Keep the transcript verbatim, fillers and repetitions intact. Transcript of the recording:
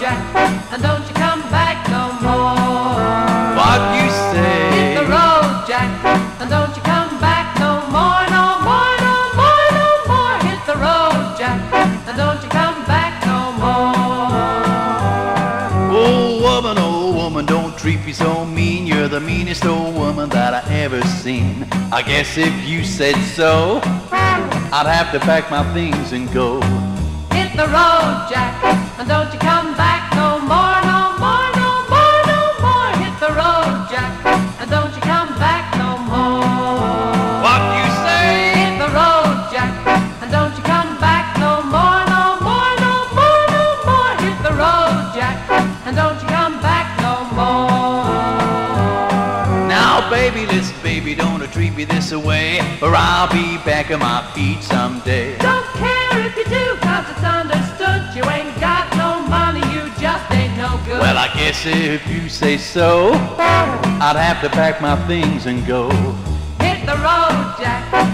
Jack, and don't you come back no more. What you say? Hit the road, Jack, and don't you come back no more, no more, no more, no more. Hit the road, Jack, and don't you come back no more. Oh woman, oh woman, don't treat me so mean. You're the meanest old woman that I ever seen. I guess if you said so, I'd have to pack my things and go. Hit the road, Jack, and don't you come back no more, no more, no more, no more. Hit the road, Jack, and don't you come back no more. What you say? Hit the road, Jack, and don't you come back no more, no more, no more, no more. Hit the road, Jack, and don't you come back no more. Now baby, listen baby, don't treat me this way, or I'll be back on my feet someday. Don't care if you do, cause it's understood. You ain't got no money, you just ain't no good. Well, I guess if you say so, I'd have to pack my things and go. Hit the road, Jack,